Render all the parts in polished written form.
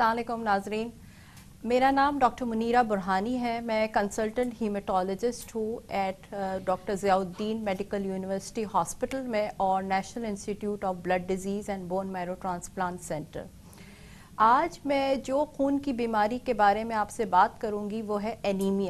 अस्सलाम वालेकुम नाजरीन, मेरा नाम डॉक्टर मुनीरा बुरहानी है। मैं कंसल्टेंट हीमेटोलॉजिस्ट हूँ at doctor Ziauddin medical university hospital में और national institute of blood diseases and bone marrow transplant centre. आज मैं जो खून की बीमारी के बारे में आपसे बात करूँगी वो है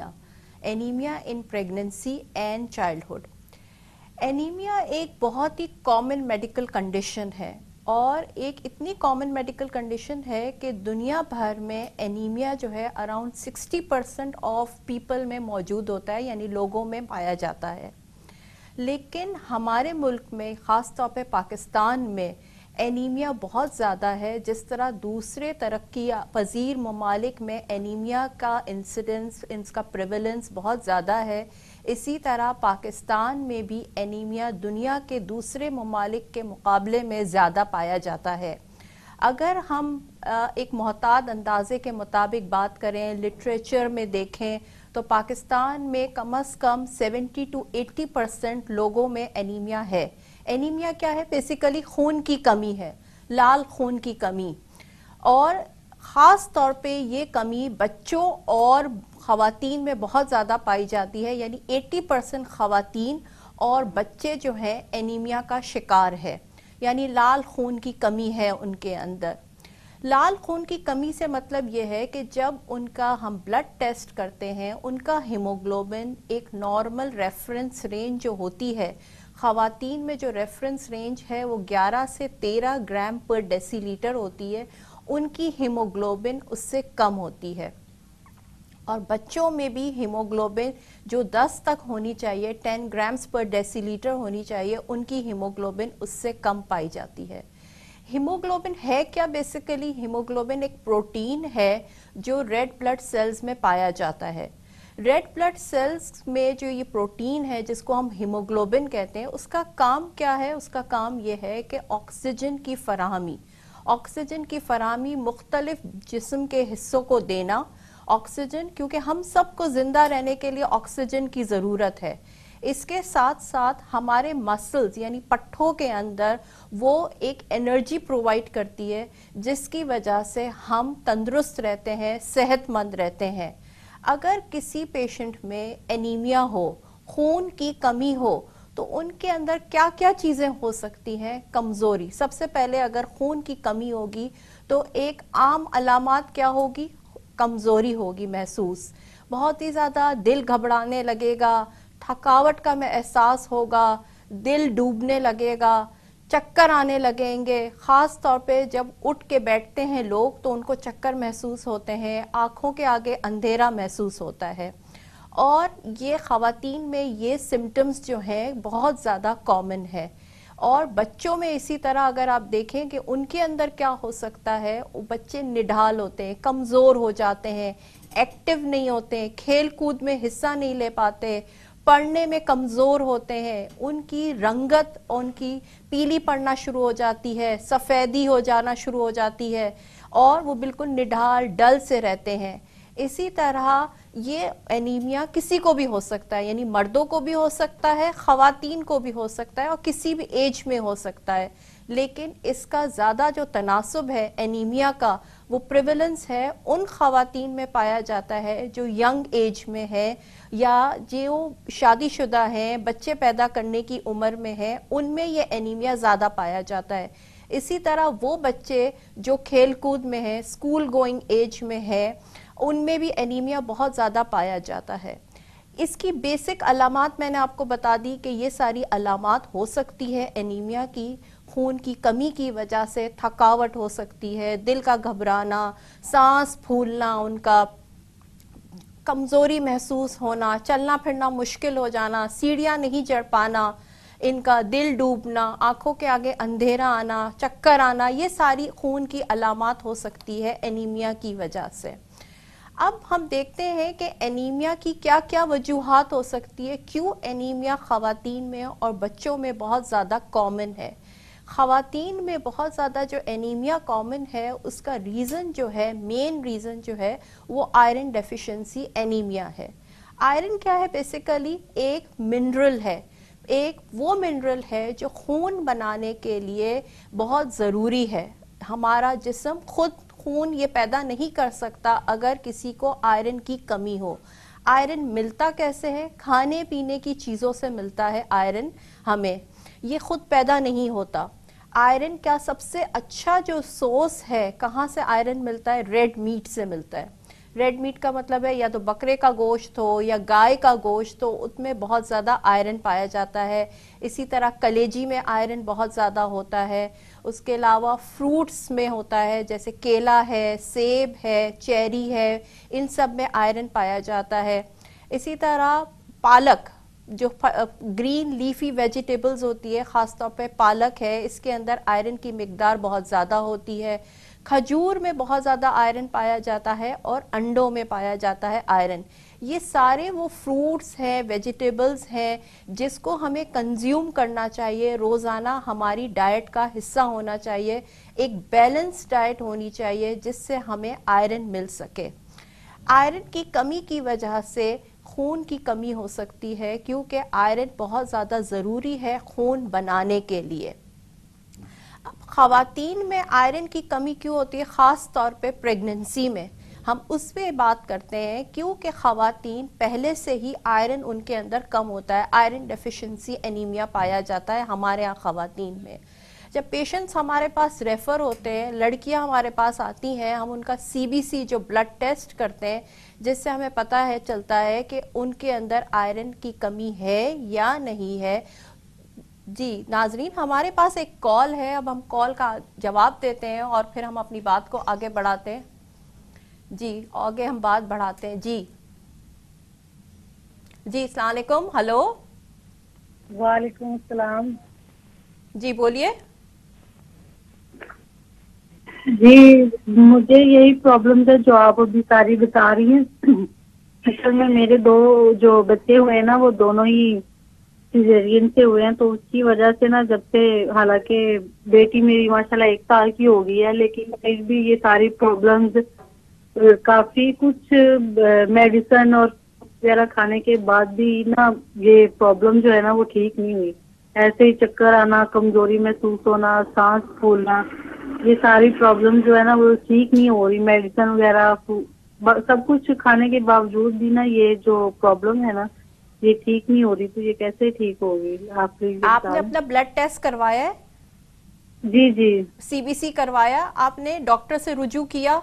anaemia in pregnancy and childhood. Anaemia एक बहुत ही कॉमन मेडिकल कंडीशन है और एक इतनी कॉमन मेडिकल कंडीशन है कि दुनिया भर में एनीमिया जो है अराउंड 60% ऑफ पीपल में मौजूद होता है, यानी लोगों में पाया जाता है। लेकिन हमारे मुल्क में ख़ास तौर पे पाकिस्तान में एनीमिया बहुत ज़्यादा है। जिस तरह दूसरे तरक्की पजीर ममालिक में एनीमिया का इंसिडेंस, इसका प्रेवलेंस बहुत ज़्यादा है, इसी तरह पाकिस्तान में भी एनीमिया दुनिया के दूसरे ममालिक के मुकाबले में ज़्यादा पाया जाता है। अगर हम एक मोहताद अंदाजे के मुताबिक बात करें, लिटरेचर में देखें तो पाकिस्तान में कम से कम 70 to 80% लोगों में एनीमिया है। एनीमिया क्या है? बेसिकली खून की कमी है, लाल खून की कमी, और ख़ास तौर पे ये कमी बच्चों और ख़वातीन में बहुत ज़्यादा पाई जाती है। यानी 80% ख़वातीन और बच्चे जो हैं एनीमिया का शिकार है, यानी लाल खून की कमी है उनके अंदर। लाल खून की कमी से मतलब ये है कि जब उनका हम ब्लड टेस्ट करते हैं, उनका हीमोग्लोबिन एक नॉर्मल रेफरेंस रेंज जो होती है, ख़वातीन में जो रेफरेंस रेंज है वो 11 से 13 ग्राम पर डेसीलीटर होती है, उनकी हीमोग्लोबिन उससे कम होती है। और बच्चों में भी हीमोग्लोबिन जो 10 तक होनी चाहिए, 10 ग्राम्स पर डेसीलीटर होनी चाहिए, उनकी हीमोग्लोबिन उससे कम पाई जाती है। हीमोग्लोबिन है क्या? बेसिकली हीमोग्लोबिन एक प्रोटीन है जो रेड ब्लड सेल्स में पाया जाता है। रेड ब्लड सेल्स में जो ये प्रोटीन है जिसको हम हीमोग्लोबिन कहते हैं, उसका काम क्या है? उसका काम ये है कि ऑक्सीजन की फराहमी मुख्तलिफ जिस्म के हिस्सों को देना। ऑक्सीजन, क्योंकि हम सबको जिंदा रहने के लिए ऑक्सीजन की ज़रूरत है। इसके साथ साथ हमारे मसल्स यानी पट्ठों के अंदर वो एक एनर्जी प्रोवाइड करती है जिसकी वजह से हम तंदुरुस्त रहते हैं, सेहतमंद रहते हैं। अगर किसी पेशेंट में एनीमिया हो, खून की कमी हो, तो उनके अंदर क्या क्या चीज़ें हो सकती हैं? कमज़ोरी। सबसे पहले अगर खून की कमी होगी तो एक आम अलामात क्या होगी? कमज़ोरी होगी महसूस, बहुत ही ज़्यादा दिल घबराने लगेगा, थकावट का में एहसास होगा, दिल डूबने लगेगा, चक्कर आने लगेंगे। ख़ास तौर पे जब उठ के बैठते हैं लोग तो उनको चक्कर महसूस होते हैं, आँखों के आगे अंधेरा महसूस होता है। और ये ख़वातीन में ये सिम्टम्स जो हैं बहुत ज़्यादा कॉमन है। और बच्चों में इसी तरह अगर आप देखें कि उनके अंदर क्या हो सकता है, वो बच्चे निढाल होते हैं, कमज़ोर हो जाते हैं, एक्टिव नहीं होते हैं, खेल कूद में हिस्सा नहीं ले पाते, पढ़ने में कमज़ोर होते हैं, उनकी रंगत उनकी पीली पड़ना शुरू हो जाती है, सफ़ेदी हो जाना शुरू हो जाती है और वो बिल्कुल निढाल डल से रहते हैं। इसी तरह ये एनीमिया किसी को भी हो सकता है, यानी मर्दों को भी हो सकता है, ख़वातीन को भी हो सकता है और किसी भी एज में हो सकता है। लेकिन इसका ज़्यादा जो तनासुब है एनीमिया का, वो प्रिवेलेंस है उन ख़वातीन में पाया जाता है जो यंग एज में है या जो शादीशुदा हैं, बच्चे पैदा करने की उम्र में हैं, उनमें ये एनीमिया ज़्यादा पाया जाता है। इसी तरह वो बच्चे जो खेल कूद में हैं, स्कूल गोइंग एज में है, उनमें भी एनीमिया बहुत ज़्यादा पाया जाता है। इसकी बेसिक अलामात मैंने आपको बता दी कि ये सारी अलामात हो सकती है एनीमिया की। खून की कमी की वजह से थकावट हो सकती है, दिल का घबराना, सांस फूलना, उनका कमज़ोरी महसूस होना, चलना फिरना मुश्किल हो जाना, सीढ़ियाँ नहीं चढ़ पाना, इनका दिल डूबना, आँखों के आगे अंधेरा आना, चक्कर आना, ये सारी खून की अलामात हो सकती है एनीमिया की वजह से। अब हम देखते हैं कि एनीमिया की क्या क्या वजूहात हो सकती है, क्यों एनीमिया ख़वातीन में और बच्चों में बहुत ज़्यादा कॉमन है। ख़वातीन में बहुत ज़्यादा जो एनीमिया कॉमन है उसका रीज़न जो है, मेन रीज़न जो है, वो आयरन डेफिशिएंसी एनीमिया है। आयरन क्या है? बेसिकली एक मिनरल है, एक वो मिनरल है जो खून बनाने के लिए बहुत ज़रूरी है। हमारा जिस्म खुद خون یہ پیدا نہیں کر سکتا اگر کسی کو آئرن کی کمی ہو. آئرن ملتا کیسے ہے؟ کھانے پینے کی چیزوں سے ملتا ہے آئرن ہمیں, یہ خود پیدا نہیں ہوتا. آئرن کا سب سے اچھا جو سورس ہے کہاں سے آئرن ملتا ہے؟ ریڈ میٹ سے ملتا ہے. ریڈ میٹ کا مطلب ہے یا تو بکرے کا گوشت ہو یا گائے کا گوشت ہو, اس میں بہت زیادہ آئرن پایا جاتا ہے. اسی طرح کلیجی میں آئرن بہت زیادہ ہوتا ہے. اس کے علاوہ فروٹس میں ہوتا ہے, جیسے کیلا ہے, سیب ہے, چیری ہے, ان سب میں آئرن پایا جاتا ہے. اسی طرح پالک, جو گرین لیفی ویجیٹیبلز ہوتی ہے, خاص طور پہ پالک ہے, اس کے اندر آئرن کی مقدار بہت زیادہ ہوتی ہے. کھجور میں بہت زیادہ آئرن پایا جاتا ہے اور انڈوں میں پایا جاتا ہے آئرن. یہ سارے وہ فروٹس ہیں, ویجیٹیبلز ہیں جس کو ہمیں کنزیوم کرنا چاہیے, روزانہ ہماری ڈائٹ کا حصہ ہونا چاہیے. ایک بیلنس ڈائٹ ہونی چاہیے جس سے ہمیں آئرن مل سکے. آئرن کی کمی کی وجہ سے خون کی کمی ہو سکتی ہے, کیونکہ آئرن بہت زیادہ ضروری ہے خون بنانے کے لیے. خواتین میں آئرن کی کمی کیوں ہوتی ہے؟ خاص طور پہ پریگننسی میں ہم اس پہ بات کرتے ہیں, کیونکہ خواتین پہلے سے ہی آئرن ان کے اندر کم ہوتا ہے. آئرن ڈیفیشنسی انیمیا پایا جاتا ہے ہمارے ہاں خواتین میں. جب پیشنٹس ہمارے پاس ریفر ہوتے ہیں, لڑکیاں ہمارے پاس آتی ہیں, ہم ان کا سی بی سی جو بلڈ ٹیسٹ کرتے ہیں, جس سے ہمیں پتہ ہے چلتا ہے کہ ان کے اندر آئرن کی کمی ہے یا نہیں ہے. جی ناظرین, ہمارے پاس ایک کال ہے, اب ہم کال کا جواب دیتے ہیں اور پھر ہم اپنی بات کو آگے بڑھاتے ہیں. جی آگے ہم بات بڑھاتے ہیں. جی جی السلام علیکم. ہلو. وعلیکم السلام. جی بولیے. جی مجھے یہی پرابلم ہے جو آپ ابھی ساری بتا رہی ہیں. اصل میں میرے دو جو بچے ہوئے ہیں نا, وہ دونوں ہی سیزرین سے ہوئے ہیں, تو اس کی وجہ سے نا, جب سے, حالانکہ بیٹی میری ماشاءاللہ 1 سال کی ہو گئی ہے, لیکن پھر بھی یہ ساری پرابلمز, کافی کچھ میڈیسن اور وغیرہ کھانے کے بعد بھی نا یہ پرابلم جو ہے نا وہ ٹھیک نہیں ہوئی. ایسے ہی چکر آنا, کمزوری محسوس ہونا, سانس پھولنا, یہ ساری پرابلم جو ہے نا وہ ٹھیک نہیں ہو رہی. میڈیسن وغیرہ سب کچھ کھانے کے باوجود بھی نا یہ جو پرابلم ہے نا یہ ٹھیک نہیں ہو رہی. تو یہ کیسے ٹھیک ہوگی؟ آپ نے اپنا بلڈ ٹیسٹ کروایا ہے؟ جی جی. سی بی سی کروایا آپ نے؟ ڈاکٹر سے رجوع کیا؟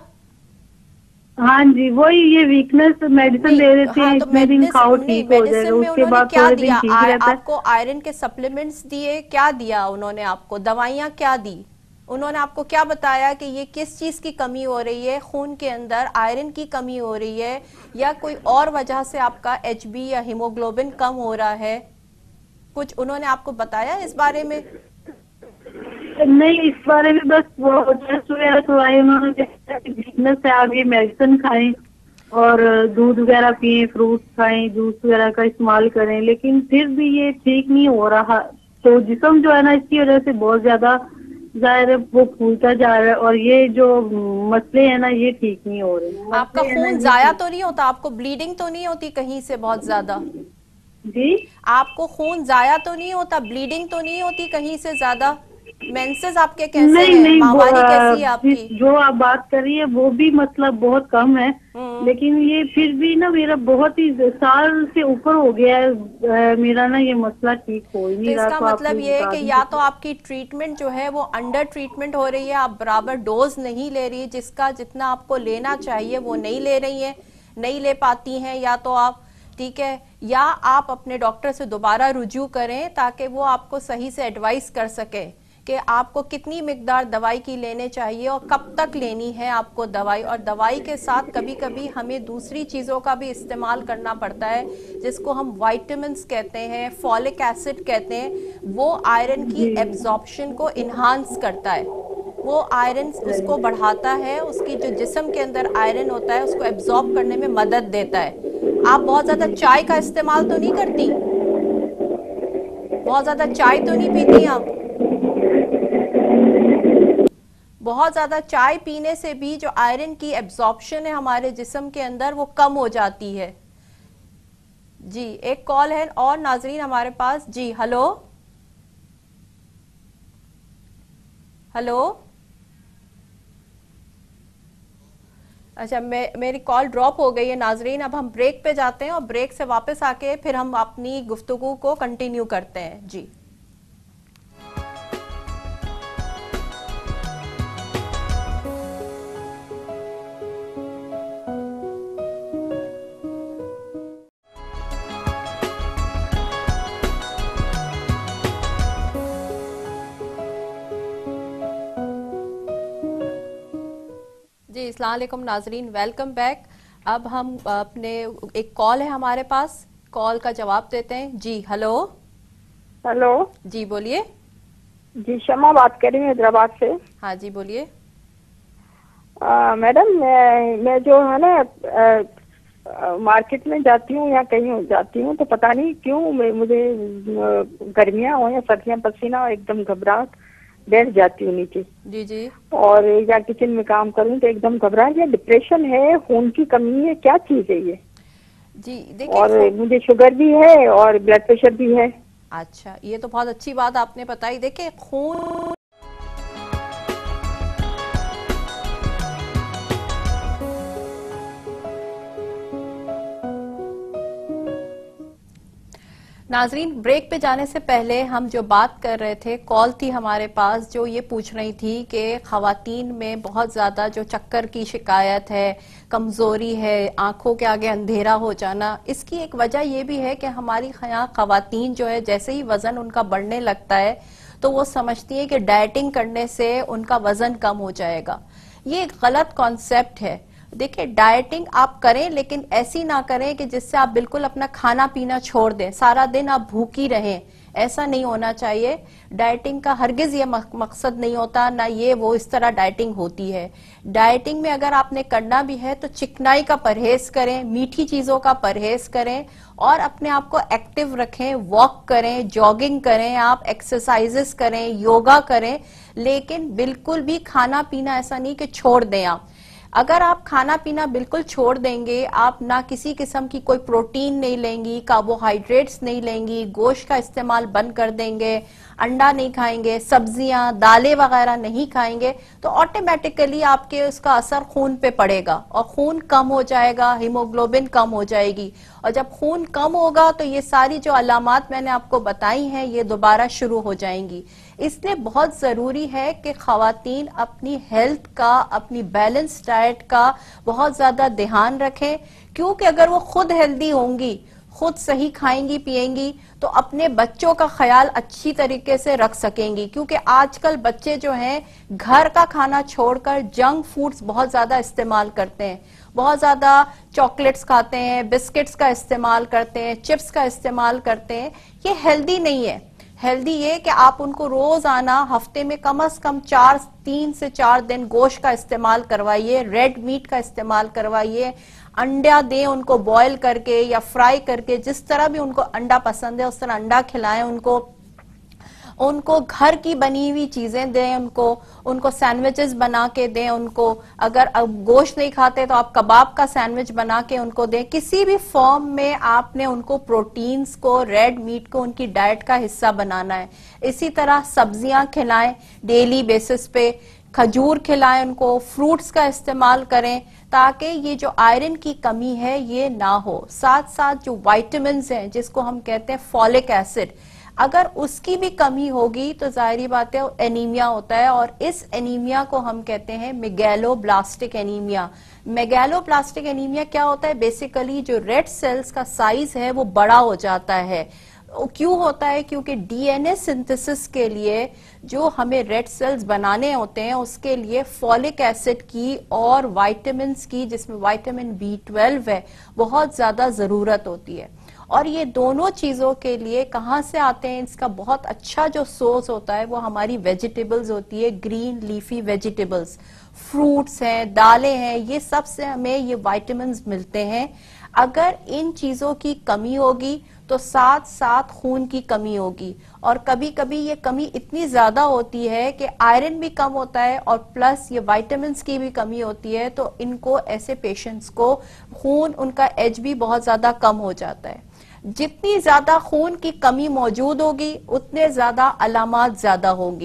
ہاں جی, وہی یہ ویکنس میڈیسن دے دیتے ہیں, ہاں تو اتنے دن کھاؤ نہیں, ٹھیک ہو جائے گا, میڈیسن میں اس کے انہوں نے بعد کیا تھوڑے دن دیا ٹھیک رہتا آپ کو؟ آئرن کے سپلیمنٹس دیے؟ کیا دیا انہوں نے آپ کو؟ دوائیاں کیا دی انہوں نے آپ کو؟ کیا بتایا کہ یہ کس چیز کی کمی ہو رہی ہے؟ خون کے اندر آئرن کی کمی ہو رہی ہے یا کوئی اور وجہ سے آپ کا ایچ بی یا ہیموگلوبن کم ہو رہا ہے؟ کچھ انہوں نے آپ کو بتایا اس بارے میں؟ نہیں, اس بارے میں بس وہ ٹیسٹ وغیرہ کروائے انہوں نے, ویکنس ہے, آپ یہ میڈیسن کھائیں اور دودھ وغیرہ پئیں, فروٹس کھائیں, جوس وغیرہ کا استعمال کریں, لیکن پھر بھی یہ ٹھیک نہیں ہو رہا. تو جسم جو ہے نا اس کی وجہ سے بہت زیادہ ظاہر ہے وہ پھولتا جا رہا ہے, اور یہ جو مسئلے ہیں نا یہ ٹھیک نہیں ہو رہے. آپ کا مسئلے ہیں نا خون یہ ضائع ٹھیک. تو نہیں ہوتا؟ آپ کو بلیڈنگ تو نہیں ہوتی کہیں سے بہت زیادہ؟ جی, آپ کو خون ضائع تو نہیں ہوتا؟ بلیڈنگ تو نہیں ہوتی کہیں سے زیادہ؟ مینسز آپ کے کیسے نہیں ہیں؟ ماہواری کیسی ہے آپ نہیں, کی؟ جو آپ بات کر رہی ہے وہ بھی مطلب بہت کم ہے, لیکن یہ پھر بھی نا میرا بہت ہی سال سے اوپر ہو گیا ہے میرا نا یہ مسئلہ ٹھیک ہو ہی تو نہیں اس رہا. کا تو آپ مطلب پلیز یہ ہے بتا کہ یا تو دیجیے. آپ کی ٹریٹمنٹ جو ہے وہ انڈر ٹریٹمنٹ ہو رہی ہے, آپ برابر ڈوز نہیں لے رہی, جس کا جتنا آپ کو لینا چاہیے وہ نہیں لے رہی ہیں, نہیں لے پاتی ہیں, یا تو آپ, ٹھیک ہے, یا آپ اپنے ڈاکٹر سے دوبارہ رجوع کریں تاکہ وہ آپ کو صحیح سے ایڈوائز کر سکے کہ آپ کو کتنی مقدار دوائی کی لینے چاہیے اور کب تک لینی ہے آپ کو دوائی. اور دوائی کے ساتھ کبھی کبھی ہمیں دوسری چیزوں کا بھی استعمال کرنا پڑتا ہے جس کو ہم وائٹامنس کہتے ہیں, فولک ایسڈ کہتے ہیں. وہ آئرن کی جی ایبزارپشن کو انہانس کرتا ہے, وہ آئرن اس کو بڑھاتا ہے, اس کی جو جسم کے اندر آئرن ہوتا ہے اس کو ایبزارب کرنے میں مدد دیتا ہے. آپ بہت زیادہ چائے کا استعمال تو نہیں کرتی؟ بہت زیادہ چائے تو نہیں پیتی آپ؟ بہت زیادہ چائے پینے سے بھی جو آئرن کی ایبزارپشن ہے ہمارے جسم کے اندر وہ کم ہو جاتی ہے. جی ایک کال ہے اور ناظرین ہمارے پاس. جی ہلو. ہلو. اچھا میری کال ڈراپ ہو گئی ہے ناظرین، اب ہم بریک پہ جاتے ہیں اور بریک سے واپس آ کے پھر ہم اپنی گفتگو کو کنٹینیو کرتے ہیں. جی جی السلام علیکم ناظرین، ویلکم بیک. اب ہم اپنے ایک کال ہے ہمارے پاس، کال کا جواب دیتے ہیں. جی ہلو. ہلو جی بولیے. جی شمع بات کر رہی ہوں حیدرآباد سے. ہاں جی بولیے. میڈم میں جو ہے نا مارکیٹ میں جاتی ہوں یا کہیں جاتی ہوں تو پتہ نہیں کیوں مجھے گرمیاں ہو یا سردیاں پسینہ ایک دم گھبراہٹ بیٹھ جاتی ہوں نیچے. جی جی. اور یا کچن میں کام کروں تو ایک دم گھبراہٹ، یا ڈپریشن ہے، خون کی کمی ہے، کیا چیز ہے یہ؟ جی دیکھیں اور مجھے شوگر بھی ہے اور بلڈ پریشر بھی ہے. اچھا یہ تو بہت اچھی بات آپ نے بتائی. دیکھیں خون ناظرین، بریک پہ جانے سے پہلے ہم جو بات کر رہے تھے، کال تھی ہمارے پاس جو یہ پوچھ رہی تھی کہ خواتین میں بہت زیادہ جو چکر کی شکایت ہے، کمزوری ہے، آنکھوں کے آگے اندھیرا ہو جانا، اس کی ایک وجہ یہ بھی ہے کہ ہماری خواتین جو ہے جیسے ہی وزن ان کا بڑھنے لگتا ہے تو وہ سمجھتی ہیں کہ ڈائٹنگ کرنے سے ان کا وزن کم ہو جائے گا. یہ ایک غلط کانسیپٹ ہے. دیکھیں ڈائٹنگ آپ کریں لیکن ایسی نہ کریں کہ جس سے آپ بالکل اپنا کھانا پینا چھوڑ دیں، سارا دن آپ بھوکی رہیں. ایسا نہیں ہونا چاہیے. ڈائٹنگ کا ہرگز یہ مقصد نہیں ہوتا، نہ یہ وہ اس طرح ڈائٹنگ ہوتی ہے. ڈائٹنگ میں اگر آپ نے کرنا بھی ہے تو چکنائی کا پرہیز کریں، میٹھی چیزوں کا پرہیز کریں اور اپنے آپ کو ایکٹیو رکھیں. واک کریں، جاگنگ کریں، آپ ایکسرسائزز کریں، یوگا کریں، لیکن بالکل بھی کھانا پینا ایسا نہیں کہ چھوڑ دیں آپ. اگر آپ کھانا پینا بالکل چھوڑ دیں گے، آپ نہ کسی قسم کی کوئی پروٹین نہیں لیں گی، کاربوہائیڈریٹس نہیں لیں گی، گوشت کا استعمال بند کر دیں گے، انڈا نہیں کھائیں گے، سبزیاں دالیں وغیرہ نہیں کھائیں گے، تو آٹومیٹیکلی آپ کے اس کا اثر خون پہ پڑے گا اور خون کم ہو جائے گا، ہیموگلوبن کم ہو جائے گی. اور جب خون کم ہوگا تو یہ ساری جو علامات میں نے آپ کو بتائی ہیں یہ دوبارہ شروع ہو جائیں گی. اس لیے بہت ضروری ہے کہ خواتین اپنی ہیلتھ کا، اپنی بیلنس ڈائٹ کا بہت زیادہ دھیان رکھیں، کیونکہ اگر وہ خود ہیلدی ہوں گی، خود صحیح کھائیں گی پیئیں گی تو اپنے بچوں کا خیال اچھی طریقے سے رکھ سکیں گی. کیونکہ آج کل بچے جو ہیں گھر کا کھانا چھوڑ کر جنک فوڈز بہت زیادہ استعمال کرتے ہیں، بہت زیادہ چاکلیٹس کھاتے ہیں، بسکٹس کا استعمال کرتے ہیں، چپس کا استعمال کرتے ہیں. یہ ہیلدی نہیں ہے. ہیلدی یہ کہ آپ ان کو روزانہ ہفتے میں کم از کم 3 سے 4 دن گوشت کا استعمال کروائیے، ریڈ میٹ کا استعمال کروائیے، انڈا دیں ان کو بوائل کر کے یا فرائی کر کے، جس طرح بھی ان کو انڈا پسند ہے اس طرح انڈا کھلائیں ان کو گھر کی بنی ہوئی چیزیں دیں، ان کو سینڈوچز بنا کے دیں. ان کو اگر گوشت نہیں کھاتے تو آپ کباب کا سینڈوچ بنا کے ان کو دیں. کسی بھی فارم میں آپ نے ان کو پروٹینز کو، ریڈ میٹ کو ان کی ڈائٹ کا حصہ بنانا ہے. اسی طرح سبزیاں کھلائیں ڈیلی بیسس پہ، کھجور کھلائیں ان کو، فروٹس کا استعمال کریں تاکہ یہ جو آئرن کی کمی ہے یہ نہ ہو. ساتھ ساتھ جو وائٹامنز ہیں جس کو ہم کہتے ہیں فولک ایسڈ، اگر اس کی بھی کمی ہوگی تو ظاہری بات ہے انیمیا ہوتا ہے، اور اس انیمیا کو ہم کہتے ہیں megaloblastic anaemia. Megaloblastic anaemia کیا ہوتا ہے؟ بیسیکلی جو ریڈ سیلز کا سائز ہے وہ بڑا ہو جاتا ہے. کیوں ہوتا ہے؟ کیونکہ ڈی این اے سنتھسس کے لیے جو ہمیں ریڈ سیلز بنانے ہوتے ہیں اس کے لیے فولک ایسڈ کی اور وائٹامنز کی، جس میں وائٹامن B12 ہے، بہت زیادہ ضرورت ہوتی ہے. اور یہ دونوں چیزوں کے لیے کہاں سے آتے ہیں؟ اس کا بہت اچھا جو سورس ہوتا ہے وہ ہماری ویجیٹیبلز ہوتی ہے، گرین لیفی ویجیٹیبلز، فروٹس ہیں، دالیں ہیں، یہ سب سے ہمیں یہ وائٹامنز ملتے ہیں. اگر ان چیزوں کی کمی ہوگی تو ساتھ ساتھ خون کی کمی ہوگی، اور کبھی کبھی یہ کمی اتنی زیادہ ہوتی ہے کہ آئرن بھی کم ہوتا ہے اور پلس یہ وائٹامنز کی بھی کمی ہوتی ہے، تو ان کو ایسے پیشنٹس کو خون ان کا ایچ بھی بہت زیادہ کم ہو جاتا ہے. جتنی زیادہ خون کی کمی موجود ہوگی اتنے زیادہ علامات زیادہ ہوں گی،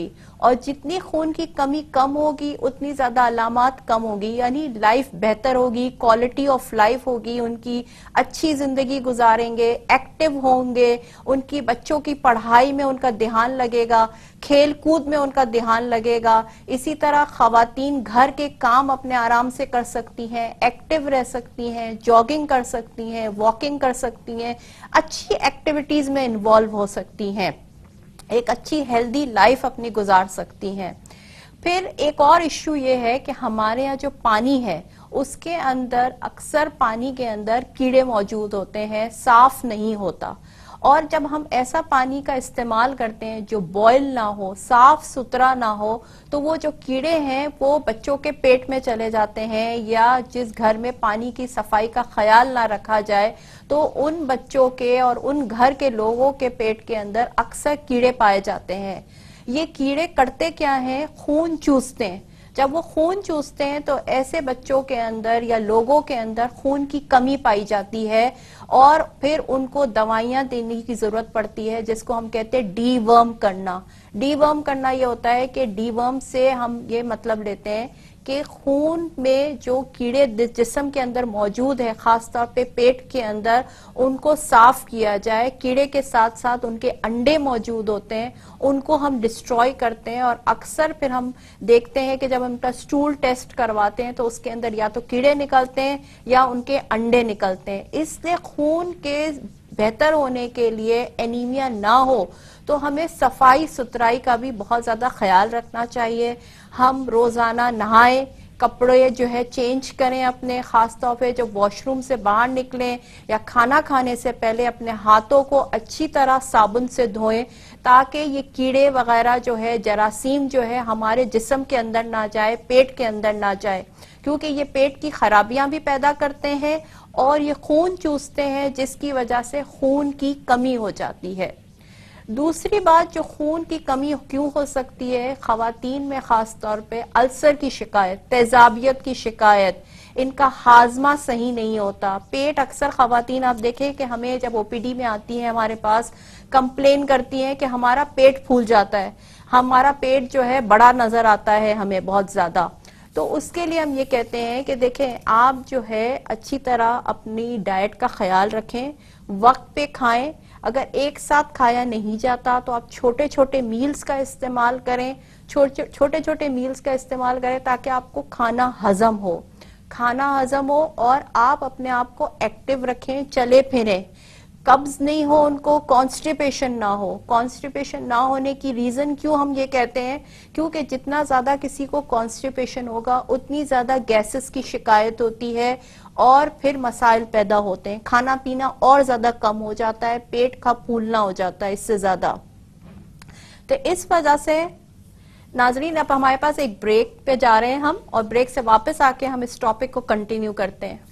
اور جتنی خون کی کمی کم ہوگی اتنی زیادہ علامات کم ہوگی، یعنی لائف بہتر ہوگی، کوالٹی آف لائف ہوگی، ان کی اچھی زندگی گزاریں گے، ایکٹیو ہوں گے، ان کی بچوں کی پڑھائی میں ان کا دھیان لگے گا، کھیل کود میں ان کا دھیان لگے گا. اسی طرح خواتین گھر کے کام اپنے آرام سے کر سکتی ہیں، ایکٹیو رہ سکتی ہیں، جاگنگ کر سکتی ہیں، واکنگ کر سکتی ہیں، اچھی ایکٹیویٹیز میں انوالو ہو سکتی ہیں، ایک اچھی ہیلدی لائف اپنی گزار سکتی ہیں. پھر ایک اور ایشو یہ ہے کہ ہمارے یہاں جو پانی ہے اس کے اندر اکثر پانی کے اندر کیڑے موجود ہوتے ہیں، صاف نہیں ہوتا. اور جب ہم ایسا پانی کا استعمال کرتے ہیں جو بوائل نہ ہو، صاف ستھرا نہ ہو، تو وہ جو کیڑے ہیں وہ بچوں کے پیٹ میں چلے جاتے ہیں، یا جس گھر میں پانی کی صفائی کا خیال نہ رکھا جائے تو ان بچوں کے اور ان گھر کے لوگوں کے پیٹ کے اندر اکثر کیڑے پائے جاتے ہیں. یہ کیڑے کرتے کیا ہیں؟ خون چوستے ہیں. جب وہ خون چوستے ہیں تو ایسے بچوں کے اندر یا لوگوں کے اندر خون کی کمی پائی جاتی ہے، اور پھر ان کو دوائیاں دینے کی ضرورت پڑتی ہے، جس کو ہم کہتے ہیں ڈی ورم کرنا. ڈی ورم کرنا یہ ہوتا ہے کہ ڈی ورم سے ہم یہ مطلب لیتے ہیں کہ خون میں جو کیڑے جسم کے اندر موجود ہے، خاص طور پہ پیٹ کے اندر، ان کو صاف کیا جائے. کیڑے کے ساتھ ساتھ ان کے انڈے موجود ہوتے ہیں، ان کو ہم ڈسٹروائے کرتے ہیں. اور اکثر پھر ہم دیکھتے ہیں کہ جب ہم کا سٹول ٹیسٹ کرواتے ہیں تو اس کے اندر یا تو کیڑے نکلتے ہیں یا ان کے انڈے نکلتے ہیں. اس لیے خون کے بہتر ہونے کے لیے، اینیمیا نہ ہو، تو ہمیں صفائی ستھرائی کا بھی بہت زیادہ خیال رکھنا چاہیے. ہم روزانہ نہائیں، کپڑے جو ہے چینج کریں اپنے، خاص طور پہ جب واش روم سے باہر نکلیں یا کھانا کھانے سے پہلے اپنے ہاتھوں کو اچھی طرح صابن سے دھوئیں، تاکہ یہ کیڑے وغیرہ جو ہے، جراثیم جو ہے، ہمارے جسم کے اندر نہ جائے، پیٹ کے اندر نہ جائے، کیونکہ یہ پیٹ کی خرابیاں بھی پیدا کرتے ہیں اور یہ خون چوستے ہیں، جس کی وجہ سے خون کی کمی ہو جاتی ہے. دوسری بات، جو خون کی کمی کیوں ہو سکتی ہے خواتین میں، خاص طور پہ السر کی شکایت، تیزابیت کی شکایت، ان کا ہاضمہ صحیح نہیں ہوتا. پیٹ اکثر خواتین آپ دیکھیں کہ ہمیں جب او پی ڈی میں آتی ہیں ہمارے پاس کمپلین کرتی ہیں کہ ہمارا پیٹ پھول جاتا ہے، ہمارا پیٹ جو ہے بڑا نظر آتا ہے ہمیں بہت زیادہ. تو اس کے لیے ہم یہ کہتے ہیں کہ دیکھیں، آپ جو ہے اچھی طرح اپنی ڈائٹ کا خیال رکھیں، وقت پہ کھائیں. اگر ایک ساتھ کھایا نہیں جاتا تو آپ چھوٹے چھوٹے میلز کا استعمال کریں، چھوٹے چھوٹے میلز کا استعمال کریں تاکہ آپ کو کھانا ہضم ہو، اور آپ اپنے آپ کو ایکٹیو رکھیں، چلے پھریں، قبض نہیں ہو ان کو، کانسٹیپیشن نہ ہو. کانسٹیپیشن نہ ہونے کی ریزن کیوں ہم یہ کہتے ہیں؟ کیونکہ جتنا زیادہ کسی کو کانسٹیپیشن ہوگا اتنی زیادہ گیسز کی شکایت ہوتی ہے اور پھر مسائل پیدا ہوتے ہیں، کھانا پینا اور زیادہ کم ہو جاتا ہے، پیٹ کا پھولنا ہو جاتا ہے اس سے زیادہ. تو اس وجہ سے ناظرین، اب ہمارے پاس ایک بریک پہ جا رہے ہیں ہم، اور بریک سے واپس آ کے ہم اس ٹاپک کو کنٹینیو کرتے ہیں.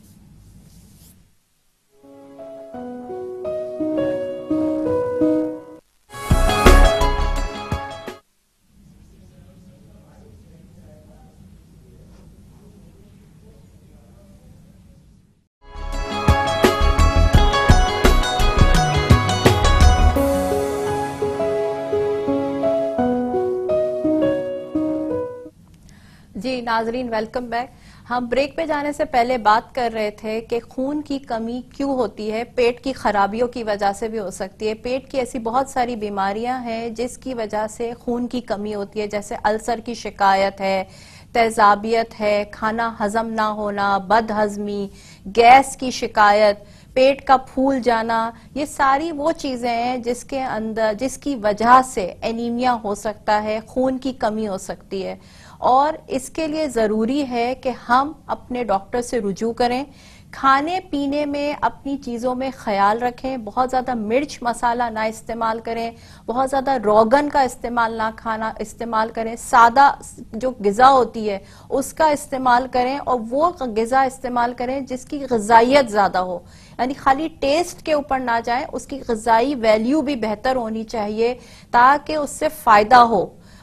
جی ناظرین، ویلکم بیک. ہم بریک پہ جانے سے پہلے بات کر رہے تھے کہ خون کی کمی کیوں ہوتی ہے. پیٹ کی خرابیوں کی وجہ سے بھی ہو سکتی ہے. پیٹ کی ایسی بہت ساری بیماریاں ہیں جس کی وجہ سے خون کی کمی ہوتی ہے، جیسے السر کی شکایت ہے، تیزابیت ہے، کھانا ہضم نہ ہونا، بد ہضمی، گیس کی شکایت، پیٹ کا پھول جانا. یہ ساری وہ چیزیں ہیں جس کی وجہ سے اینیمیا ہو سکتا ہے، خون کی کمی ہو سکتی ہے. اور اس کے لیے ضروری ہے کہ ہم اپنے ڈاکٹر سے رجوع کریں. کھانے پینے میں اپنی چیزوں میں خیال رکھیں، بہت زیادہ مرچ مسالہ نہ استعمال کریں، بہت زیادہ روغن کا استعمال کریں، سادہ جو غذا ہوتی ہے اس کا استعمال کریں، اور وہ غذا استعمال کریں جس کی غذائیت زیادہ ہو. یعنی خالی ٹیسٹ کے اوپر نہ جائیں، اس کی غذائی ویلیو بھی بہتر ہونی چاہیے تاکہ اس سے فائدہ ہو.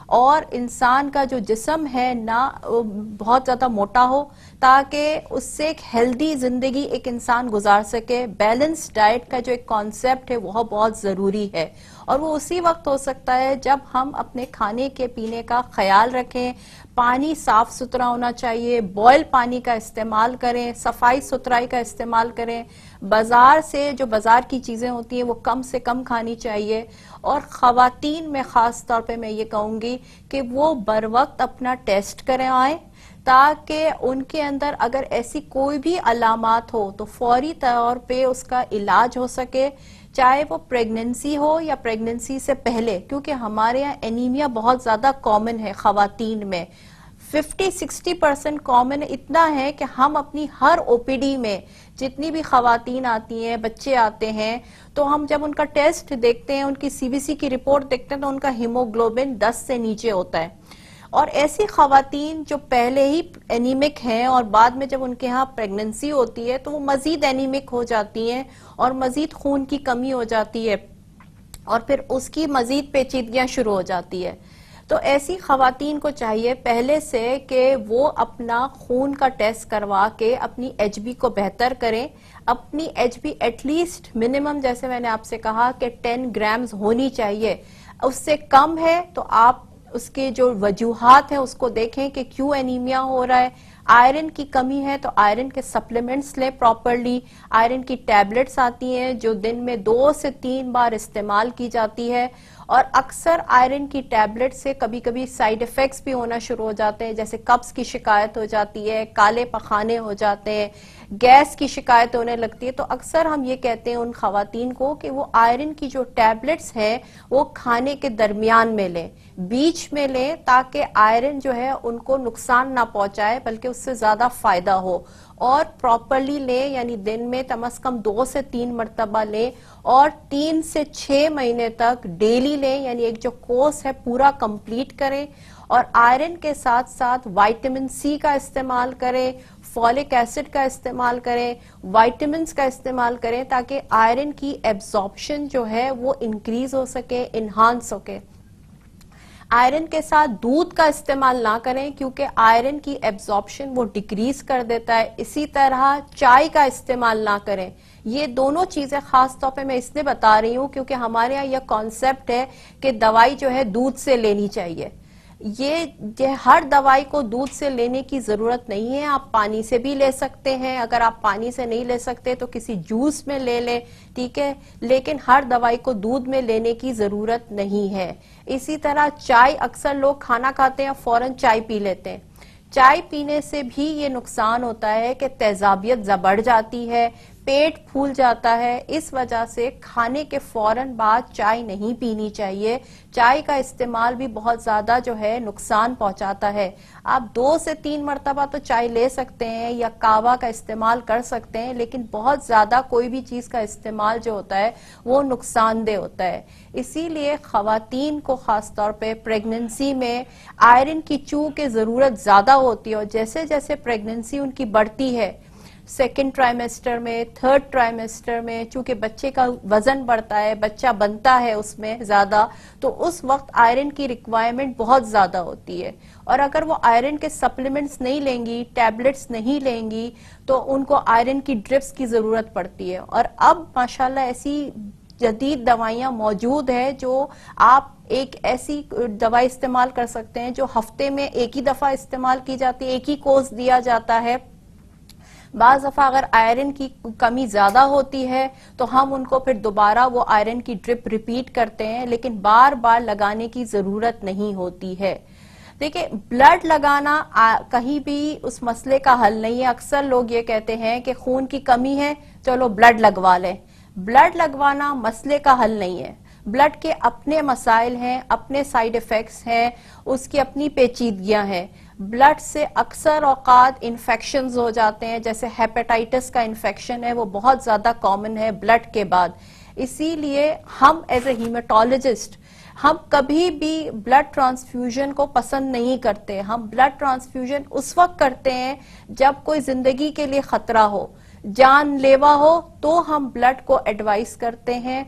اور انسان کا جو جسم ہے نہ بہت زیادہ موٹا ہو تاکہ اس سے ایک ہیلدی زندگی ایک انسان گزار سکے. بیلنس ڈائٹ کا جو ایک کانسیپٹ ہے وہ بہت ضروری ہے اور وہ اسی وقت ہو سکتا ہے جب ہم اپنے کھانے کے پینے کا خیال رکھیں. پانی صاف ستھرا ہونا چاہیے, بوائل پانی کا استعمال کریں, صفائی ستھرائی کا استعمال کریں, بازار سے جو بازار کی چیزیں ہوتی ہیں وہ کم سے کم کھانی چاہیے. اور خواتین میں خاص طور پہ میں یہ کہوں گی کہ وہ بر وقت اپنا ٹیسٹ کریں آئیں تاکہ ان کے اندر اگر ایسی کوئی بھی علامات ہو تو فوری طور پہ اس کا علاج ہو سکے, چاہے وہ پریگننسی ہو یا پریگننسی سے پہلے, کیونکہ ہمارے یہاں انیمیا بہت زیادہ کامن ہے خواتین میں. 50-60% کامن اتنا ہے کہ ہم اپنی ہر او پی ڈی میں جتنی بھی خواتین آتی ہیں, بچے آتے ہیں, تو ہم جب ان کا ٹیسٹ دیکھتے ہیں, ان کی سی بی سی کی رپورٹ دیکھتے ہیں تو ان کا ہیموگلوبن 10 سے نیچے ہوتا ہے. اور ایسی خواتین جو پہلے ہی اینیمک ہیں اور بعد میں جب ان کے ہاں پریگننسی ہوتی ہے تو وہ مزید اینیمک ہو جاتی ہیں اور مزید خون کی کمی ہو جاتی ہے اور پھر اس کی مزید پیچیدگیاں شروع ہو جاتی ہے. تو ایسی خواتین کو چاہیے پہلے سے کہ وہ اپنا خون کا ٹیسٹ کروا کے اپنی ایچ بی کو بہتر کریں. اپنی H B at least minimum جیسے میں نے آپ سے کہا کہ 10 گرامز ہونی چاہیے. اس سے کم ہے تو آپ اس کے جو وجوہات ہیں اس کو دیکھیں کہ کیوں اینیمیا ہو رہا ہے. آئرن کی کمی ہے تو آئرن کے سپلیمنٹس لیں پراپرلی. آئرن کی ٹیبلٹس آتی ہیں جو دن میں 2 سے 3 بار استعمال کی جاتی ہے اور اکثر آئرن کی ٹیبلٹ سے کبھی کبھی سائیڈ ایفیکٹس بھی ہونا شروع ہو جاتے ہیں, جیسے قبض کی شکایت ہو جاتی ہے, کالے پخانے ہو جاتے ہیں, گیس کی شکایت ہونے لگتی ہے. تو اکثر ہم یہ کہتے ہیں ان خواتین کو کہ وہ آئرن کی جو ٹیبلٹس ہیں وہ کھانے کے درمیان میں لیں, بیچ میں لیں, تاکہ آئرن جو ہے ان کو نقصان نہ پہنچائے بلکہ اس سے زیادہ فائدہ ہو. اور پراپرلی لیں, یعنی دن میں کم از کم 2 سے 3 مرتبہ لیں اور 3 سے 6 مہینے تک ڈیلی لیں, یعنی ایک جو کورس ہے پورا کمپلیٹ کریں. اور آئرن کے ساتھ ساتھ وائٹامن سی کا استعمال کریں, فولک ایسڈ کا استعمال کریں, وائٹامنز کا استعمال کریں تاکہ آئرن کی ایبزارپشن جو ہے وہ انکریز ہو سکے, انہانس ہو سکے. آئرن کے ساتھ دودھ کا استعمال نہ کریں کیونکہ آئرن کی ایبزارپشن وہ ڈیکریز کر دیتا ہے. اسی طرح چائے کا استعمال نہ کریں. یہ دونوں چیزیں خاص طور پہ میں اس لیے بتا رہی ہوں کیونکہ ہمارے یہاں یہ کانسیپٹ ہے کہ دوائی جو ہے دودھ سے لینی چاہیے. یہ ہر دوائی کو دودھ سے لینے کی ضرورت نہیں ہے, آپ پانی سے بھی لے سکتے ہیں. اگر آپ پانی سے نہیں لے سکتے تو کسی جوس میں لے لیں, ٹھیک ہے, لیکن ہر دوائی کو دودھ میں لینے کی ضرورت نہیں ہے. اسی طرح چائے, اکثر لوگ کھانا کھاتے ہیں فوراً چائے پی لیتے ہیں. چائے پینے سے بھی یہ نقصان ہوتا ہے کہ تیزابیت بڑھ جاتی ہے, پیٹ پھول جاتا ہے. اس وجہ سے کھانے کے فوراً بعد چائے نہیں پینی چاہیے. چائے کا استعمال بھی بہت زیادہ جو ہے نقصان پہنچاتا ہے. آپ 2 سے 3 مرتبہ تو چائے لے سکتے ہیں یا کہوہ کا استعمال کر سکتے ہیں, لیکن بہت زیادہ کوئی بھی چیز کا استعمال جو ہوتا ہے وہ نقصان دہ ہوتا ہے. اسی لیے خواتین کو خاص طور پہ پریگننسی میں آئرن کی چونکہ ضرورت زیادہ ہوتی ہے اور جیسے جیسے پریگننسی ان کی بڑھتی ہے, سیکنڈ ٹرائیمیسٹر میں, تھرڈ ٹرائیمیسٹر میں, چونکہ بچے کا وزن بڑھتا ہے, بچہ بنتا ہے اس میں زیادہ, تو اس وقت آئرن کی ریکوائرمنٹ بہت زیادہ ہوتی ہے. اور اگر وہ آئرن کے سپلیمنٹس نہیں لیں گی, ٹیبلٹس نہیں لیں گی, تو ان کو آئرن کی ڈرپس کی ضرورت پڑتی ہے. اور اب ماشاءاللہ ایسی جدید دوائیاں موجود ہیں جو آپ ایک ایسی دوائی استعمال کر سکتے ہیں جو ہفتے میں ایک ہی دفعہ استعمال کی جاتی ہے, ایک ہی کورس دیا جاتا ہے. بعض دفعہ اگر آئرن کی کمی زیادہ ہوتی ہے تو ہم ان کو پھر دوبارہ وہ آئرن کی ڈرپ ریپیٹ کرتے ہیں, لیکن بار بار لگانے کی ضرورت نہیں ہوتی ہے. دیکھیں, بلڈ لگانا کہیں بھی اس مسئلے کا حل نہیں ہے. اکثر لوگ یہ کہتے ہیں کہ خون کی کمی ہے چلو بلڈ لگوا لیں. بلڈ لگوانا مسئلے کا حل نہیں ہے. بلڈ کے اپنے مسائل ہیں, اپنے سائیڈ ایفیکٹس ہیں, اس کی اپنی پیچیدگیاں ہیں. بلڈ سے اکثر اوقات انفیکشنز ہو جاتے ہیں, جیسے ہیپیٹائٹس کا انفیکشن ہے وہ بہت زیادہ کامن ہے بلڈ کے بعد. اسی لیے ہم ایز اے ہیمیٹولوجسٹ ہم کبھی بھی بلڈ ٹرانسفیوژن کو پسند نہیں کرتے. ہم بلڈ ٹرانسفیوژن اس وقت کرتے ہیں جب کوئی زندگی کے لیے خطرہ ہو, جان لیوا ہو, تو ہم بلڈ کو ایڈوائز کرتے ہیں.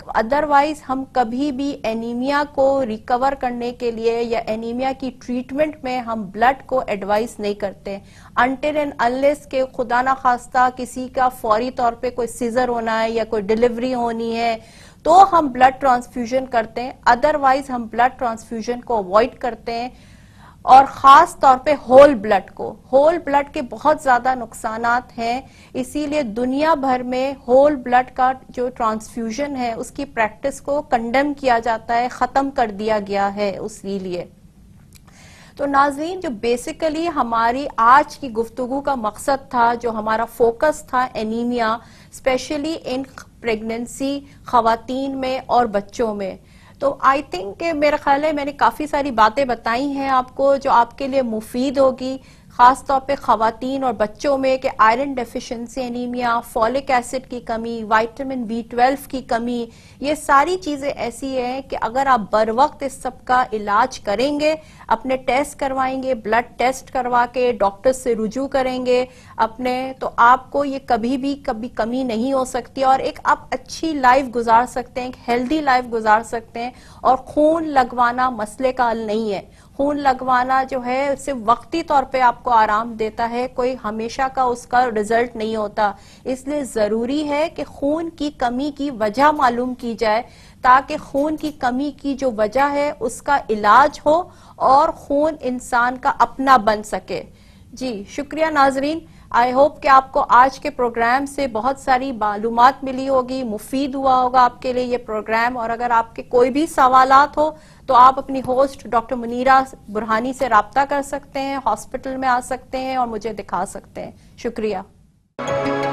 ادروائز ہم کبھی بھی اینیمیا کو ریکور کرنے کے لیے یا اینیمیا کی ٹریٹمنٹ میں ہم بلڈ کو ایڈوائز نہیں کرتے انٹل اینڈ انلیس کہ خدا نہ خواستہ کسی کا فوری طور پہ کوئی سیزر ہونا ہے یا کوئی ڈیلیوری ہونی ہے تو ہم بلڈ ٹرانسفیوژن کرتے ہیں. ادروائز ہم بلڈ ٹرانسفیوژن کو اوائڈ کرتے ہیں, اور خاص طور پہ ہول بلڈ کو. ہول بلڈ کے بہت زیادہ نقصانات ہیں, اسی لیے دنیا بھر میں ہول بلڈ کا جو ٹرانسفیوژن ہے اس کی پریکٹس کو کنڈیم کیا جاتا ہے, ختم کر دیا گیا ہے اسی لیے. تو ناظرین, جو بیسیکلی ہماری آج کی گفتگو کا مقصد تھا, جو ہمارا فوکس تھا اینیمیا اسپیشلی ان پریگننسی خواتین میں اور بچوں میں, تو آئی تھنک کہ میرا خیال ہے میں نے کافی ساری باتیں بتائی ہیں آپ کو جو آپ کے لیے مفید ہوگی, خاص طور پہ خواتین اور بچوں میں, کہ iron deficiency anaemia, folic acid کی کمی, وائٹامن B12 کی کمی, یہ ساری چیزیں ایسی ہیں کہ اگر آپ بر وقت اس سب کا علاج کریں گے, اپنے ٹیسٹ کروائیں گے, بلڈ ٹیسٹ کروا کے ڈاکٹر سے رجوع کریں گے اپنے, تو آپ کو یہ کبھی کمی نہیں ہو سکتی, اور ایک آپ اچھی لائف گزار سکتے ہیں, ایک ہیلدی لائف گزار سکتے ہیں. اور خون لگوانا مسئلے کا حل نہیں ہے. خون لگوانا جو ہے صرف وقتی طور پہ آپ کو آرام دیتا ہے, کوئی ہمیشہ کا اس کا رزلٹ نہیں ہوتا. اس لیے ضروری ہے کہ خون کی کمی کی وجہ معلوم کی جائے, تاکہ خون کی کمی کی جو وجہ ہے اس کا علاج ہو اور خون انسان کا اپنا بن سکے. جی شکریہ ناظرین, آئی ہوپ کہ آپ کو آج کے پروگرام سے بہت ساری معلومات ملی ہوگی, مفید ہوا ہوگا آپ کے لیے یہ پروگرام. اور اگر آپ کے کوئی بھی سوالات ہو تو آپ اپنی ہوسٹ ڈاکٹر منیرہ برہانی سے رابطہ کر سکتے ہیں, ہاسپٹل میں آ سکتے ہیں اور مجھے دکھا سکتے ہیں. شکریہ.